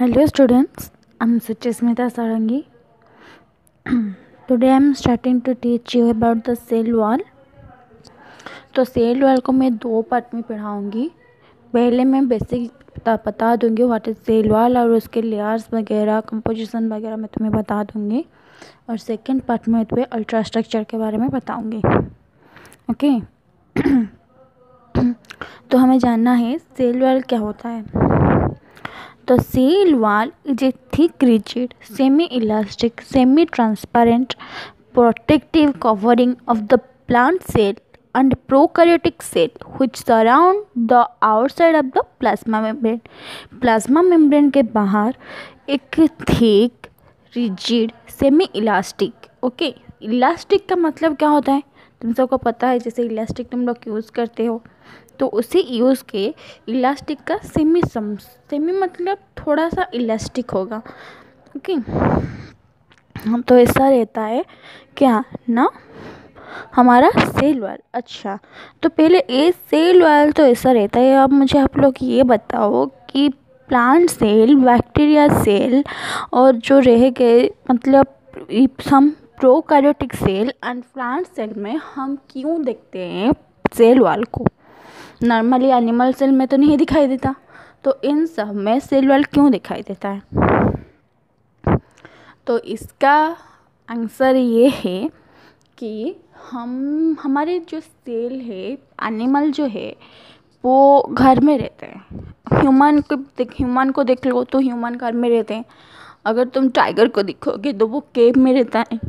Hello students, I'm Suchesmita Sarangi. Today I'm starting to teach you about the cell wall. तो cell wall को मैं दो part में पढ़ाऊँगी. पहले मैं बेसिक बता दूँगी व्हाट इज़ सेल वॉल और उसके लेयर्स वगैरह कंपोजिशन वगैरह मैं तुम्हें बता दूँगी. और सेकंड पार्ट में तुम्हें अल्ट्रा स्ट्रक्चर के बारे में बताऊँगी. ओके. तो हमें जानना है सेल वॉल क्या होता है. The cell wall is a thick, rigid, semi-elastic, semi-transparent, protective covering of the plant cell and prokaryotic cell which surround the outside of the plasma membrane. Plasma membrane के बाहर एक thick, rigid, semi-elastic. Okay, elastic का मतलब क्या होता है तुम सबको पता है. जैसे इलास्टिक तुम लोग यूज़ करते हो तो उसी यूज़ के इलास्टिक का सेमी मतलब थोड़ा सा इलास्टिक होगा. ओके. तो ऐसा रहता है क्या ना हमारा सेल वॉल. अच्छा, तो पहले ये सेल वॉल तो ऐसा रहता है. अब मुझे आप लोग ये बताओ कि प्लांट सेल, बैक्टीरिया सेल और जो रह गए मतलब हम prokaryotic cell and plant cell में हम क्यों देखते हैं सेल वॉल को. नॉर्मली एनिमल सेल में तो नहीं दिखाई देता, तो इन सब में सेल वॉल क्यों दिखाई देता है. तो इसका आंसर ये है कि हमारे जो सेल है, एनिमल जो है वो घर में रहते हैं. ह्यूमन को देख लो तो ह्यूमन घर में रहते हैं. अगर तुम टाइगर को देखोगे तो वो केव में रहता है.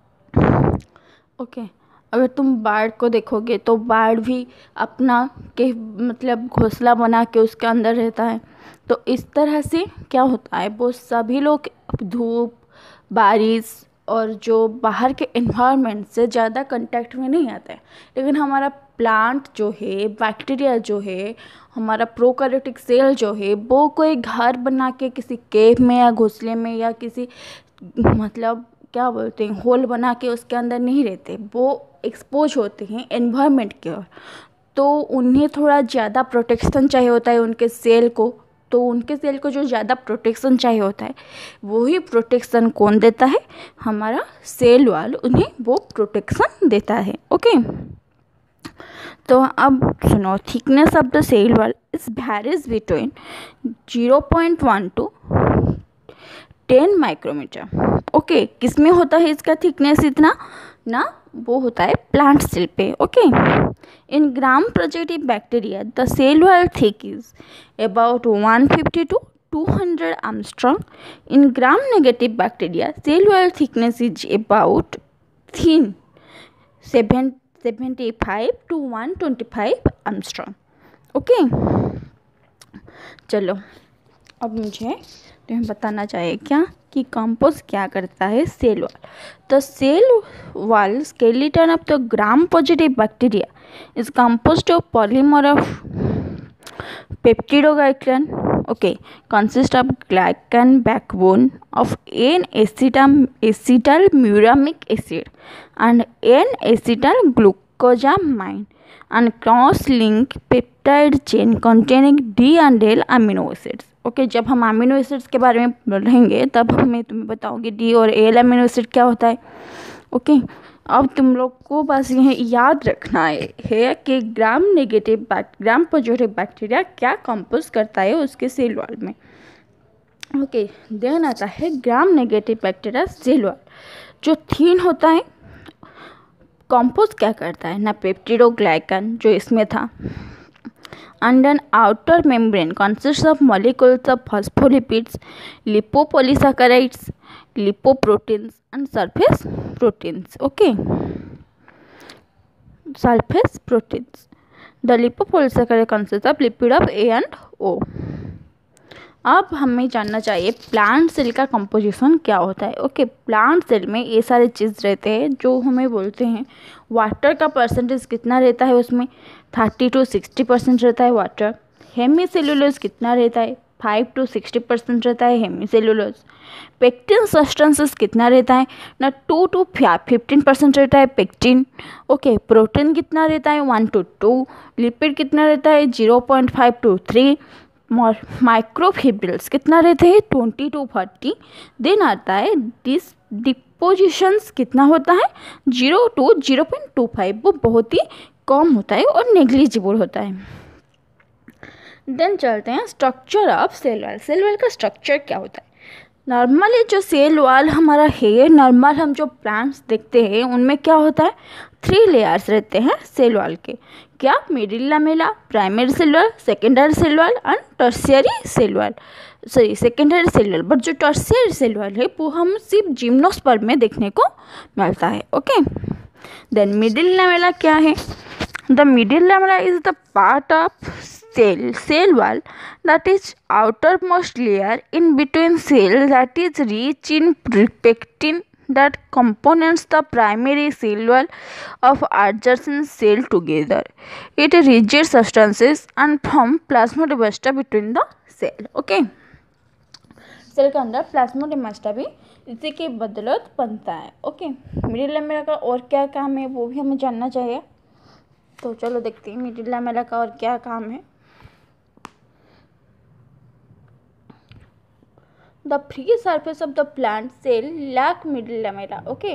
ओके. अगर तुम बार्ड को देखोगे तो बार्ड भी अपना के मतलब घोंसला बना के उसके अंदर रहता है. तो इस तरह से क्या होता है, वो सभी लोग धूप, बारिश और जो बाहर के एनवायरनमेंट से ज़्यादा कांटेक्ट में नहीं आता है. लेकिन हमारा प्लांट जो है, बैक्टीरिया जो है, हमारा प्रोकैरियोटिक सेल जो है वो कोई घर बना के किसी केव में या घोंसले में या किसी मतलब क्या बोलते हैं होल बना के उसके अंदर नहीं रहते. वो एक्सपोज होते हैं एनवायरनमेंट की ओर, तो उन्हें थोड़ा ज़्यादा प्रोटेक्शन चाहिए होता है उनके सेल को. तो उनके सेल को जो ज़्यादा प्रोटेक्शन चाहिए होता है वही प्रोटेक्शन कौन देता है, हमारा सेल वॉल उन्हें वो प्रोटेक्शन देता है. ओके. तो अब सुनो, thickness of the cell wall is varies between 0.1 to 10 micrometre. Okay. किस में होता है इसका थिकनेस इतना ना, वो होता है प्लांट सेल पे. Okay. In gram positive bacteria the cell wall thick is about 150 to 200 Armstrong. In gram negative bacteria cell wall thickness is about thin 75 to 125 Armstrong. Okay. चलो, अब मुझे तुम्हें बताना चाहिए क्या कि कंपोज क्या करता है cell wall. The cell wall skeleton of the gram positive bacteria is composed of polymer of peptidoglycan. Okay. Consist of glycan backbone of N acetyl muramic acid and N acetyl glucosamine and cross-link peptide chain containing D and L amino acids. Okay. जब हम amino acids के बारे में पढ़ेंगे तब मैं तुम्हें बताऊंगी डी और एल अमीनो एसिड क्या होता है. ओके. अब तुम लोग को बस यह याद रखना है कि ग्राम पॉजिटिव बैक्टीरिया क्या कंपोज करता है उसके सेल वॉल में. ओके. देन आता है gram negative bacteria cell wall जो थीन होता है. कंपोज क्या करता है ना, पेप्टिडोग्लाइकन जो इसमें था, and an outer membrane consists of molecules of phospholipids, lipopolysaccharides, lipoproteins and surface proteins. Okay. Surface proteins. The lipopolysaccharide consists of lipid of A and O. अब हमें जानना चाहिए प्लांट सेल का कंपोजिशन क्या होता है. ओके. प्लांट सेल में ये सारे चीज़ रहते हैं जो हमें बोलते हैं. वाटर का परसेंटेज कितना रहता है उसमें, 30 to 60% रहता है वाटर. हेमीसेलुलोज कितना रहता है, 5 to 60% रहता है हेमीसेलुलोज. पेक्टिन सब्सटेंसेस कितना रहता है ना, 2 to 15% रहता है पेक्टिन. ओके. प्रोटीन कितना रहता है, 1 to 2. लिपिड कितना रहता है, 0.5 to 3. माइक्रोफिब्रिल्स कितना रहते हैं 20 to 40। देन आता है डिपोजिशंस कितना होता है 0 to 0.25, वो बहुत ही कम होता है और नेग्लिजिबल होता है। देन चलते हैं structure of cell wall. Cell wall का स्ट्रक्चर क्या होता है। नॉर्मली जो सेल वॉल हमारा है, नॉर्मल हम जो प्लांट्स देखते हैं उनमें क्या होता है 3 लेयर्स रहते हैं सेल वॉल के। क्या, middle lamella, primary cell wall, secondary cell wall and tertiary cell wall. Sorry, secondary cell wall, but जो टर्शियरी सेल वॉल है वो हम सिर्फ जिम्नोस्पर्म में देखने को मिलता है। ओके, देन मिडिल लैमेला क्या है। The middle lamella is the part of cell wall that is outermost layer in between cell that is rich in pectin that components the primary cell wall of adjacent cell together. It rejects substances and form plasmodemata between the cell. Okay, cell के अंदर प्लाज्मोडेमाटा भी इसी के बदौलत बनता है। Okay, middle lamella का और क्या काम है वो भी हमें जानना चाहिए, तो चलो देखते हैं मिडिल लैमेला का और क्या काम है। The free surface of the plant cell lack middle lamella. Okay.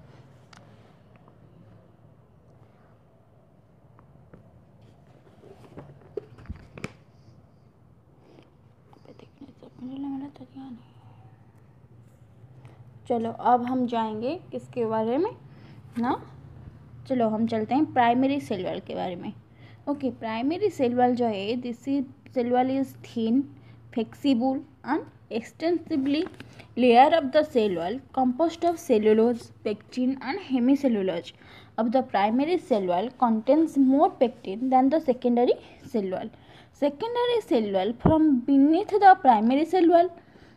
चलो अब हम जाएंगे किसके बारे में ना, चलो हम चलते हैं प्राइमरी सेल वॉल के बारे में। ओके, प्राइमरी सेल वॉल जो है, this cell wall is thin, flexible and extensively layer of the cell wall composed of cellulose, pectin and hemicellulose of the primary cell wall contains more pectin than the secondary cell wall. Secondary cell wall from beneath the primary cell wall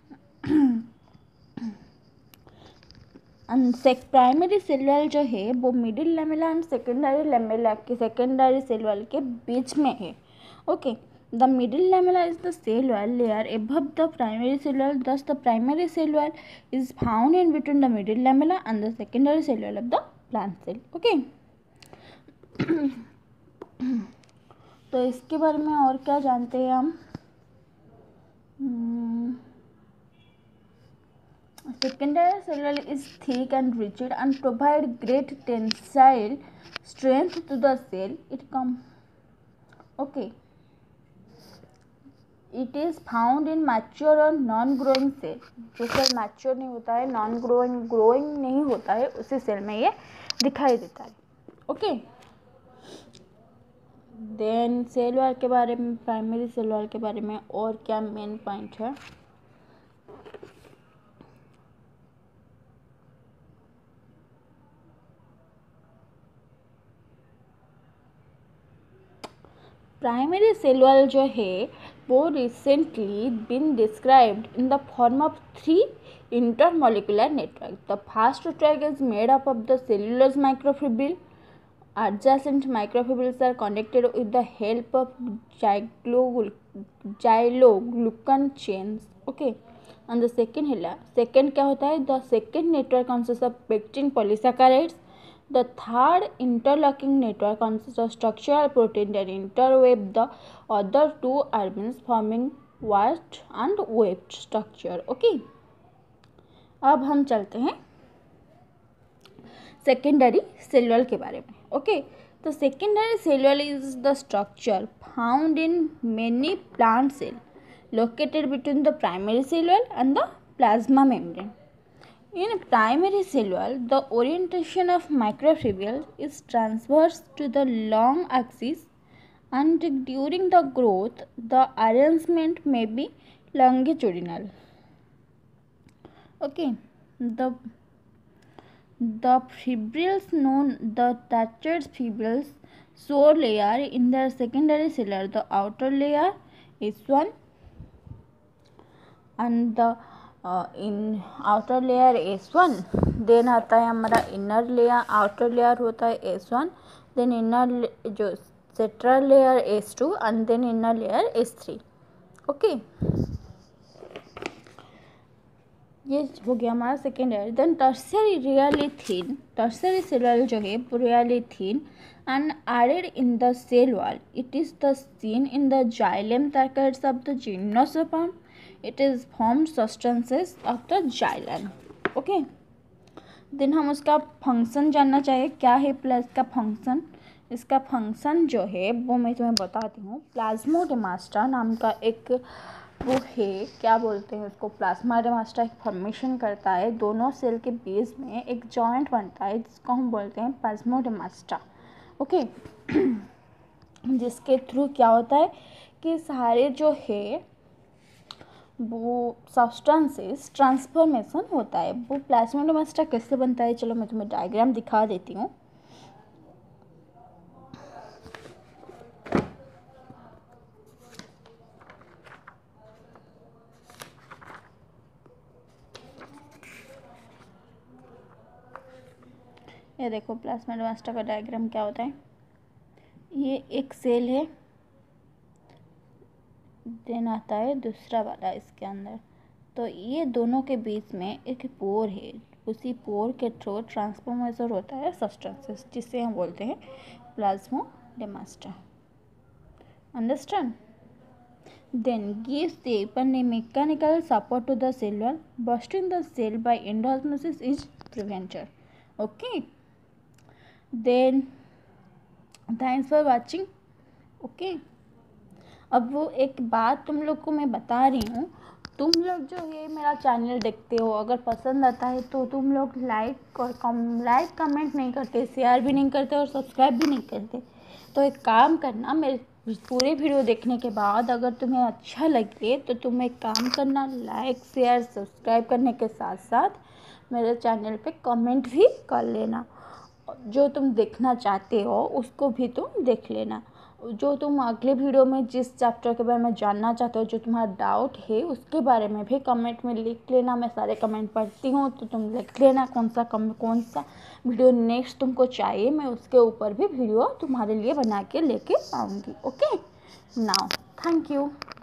primary cell wall जो है वो middle lamella and secondary lamella के secondary cell wall के बीच में है। Okay, the middle lamella is the cell wall layer above the primary cell wall, thus the primary cell wall is found in between the middle lamella and the secondary cell wall of the plant cell. Okay. तो इसके बारे में और क्या जानते हैं हम। Secondary cell wall is thick and rigid and provide great tensile strength to the cell. It is found in mature और नॉन ग्रोइंग सेल। जो सेल मैच्योर नहीं होता है, नॉन ग्रोइंग नहीं होता है, उसी सेल में ये दिखाई देता है। ओके, देन सेल वॉल के बारे में, प्राइमरी सेल वॉल के बारे में और क्या मेन पॉइंट है। प्राइमरी सेल वॉल जो है वो recently been described in the form of 3 intermolecular network. The first network is made up of the cellulose microfibril. Adjacent microfibrils are connected with the help of glycogen chains. Okay, and the second क्या होता है, the second network consists of pectin polysaccharides. The third interlocking network consists of structural protein that interweave the other two elements forming washed and waved structure. Okay, अब हम चलते हैं secondary cell wall के बारे में। ओके, तो secondary cell wall is the structure found in many plant cell located between the primary cell wall and the plasma membrane. In primary cell wall, the orientation of microfibrils is transverse to the long axis, and during the growth, the arrangement may be longitudinal. Okay, the fibrils known the thatched fibrils shore layer in their secondary cell wall. The outer layer is one, and the in outer layer S1, then आता है हमारा inner layer, outer layer होता है S1, then inner जो central layer S2 and then inner layer S3. Okay, ये हो गया हमारा second year. Then tertiary really thin, tertiary cell जो है वो really thin and added in the cell wall. It is the seen in the xylem thickets of the gymnosperm. It is formed substances of the xylem. Okay. Then हम उसका function जानना चाहिए, क्या है plus का फंक्शन। इसका function जो है वो मैं तुम्हें बताती हूँ। प्लाज्मोडेमाटा नाम का एक वो है, क्या बोलते हैं उसको, प्लाज्मोडेमाटा एक फॉर्मेशन करता है दोनों सेल के बीच में एक जॉइंट बनता है जिसको हम बोलते हैं प्लाज्मोडेमाटा। ओके जिसके थ्रू क्या होता है कि सारे जो है वो सब्सटेंसेस ट्रांसफॉर्मेशन होता है। वो प्लाज्मोडेमाटा कैसे बनता है, चलो मैं तुम्हें डायग्राम दिखा देती हूँ। ये देखो प्लाज्मोडेमाटा का डायग्राम क्या होता है। ये एक सेल है, देन आता है दूसरा वाला इसके अंदर, तो ये दोनों के बीच में एक पोर है, उसी पोर के थ्रू ट्रांसफॉर्मेशन होता है सब्सटेंसेस जिसे हम बोलते हैं plasmodesmata. Understand. Then gives the mechanical support to the cell wall. Bursting the cell by endosmosis is prevented. Okay. Then thanks for watching. Okay. अब वो एक बात तुम लोग को मैं बता रही हूँ, तुम लोग जो है मेरा चैनल देखते हो, अगर पसंद आता है तो तुम लोग लाइक और कमेंट नहीं करते, शेयर भी नहीं करते और सब्सक्राइब भी नहीं करते। तो एक काम करना, मेरे पूरे वीडियो देखने के बाद अगर तुम्हें अच्छा लगे तो तुम एक काम करना, लाइक शेयर सब्सक्राइब करने के साथ साथ मेरे चैनल पे कमेंट भी कर लेना। जो तुम देखना चाहते हो उसको भी तुम देख लेना। जो तुम अगले वीडियो में जिस चैप्टर के बारे में जानना चाहते हो, जो तुम्हारा डाउट है उसके बारे में भी कमेंट में लिख लेना। मैं सारे कमेंट पढ़ती हूँ, तो तुम लिख लेना कौन सा वीडियो नेक्स्ट तुमको चाहिए। मैं उसके ऊपर भी वीडियो तुम्हारे लिए बना के लेके आऊँगी। Okay, now thank you.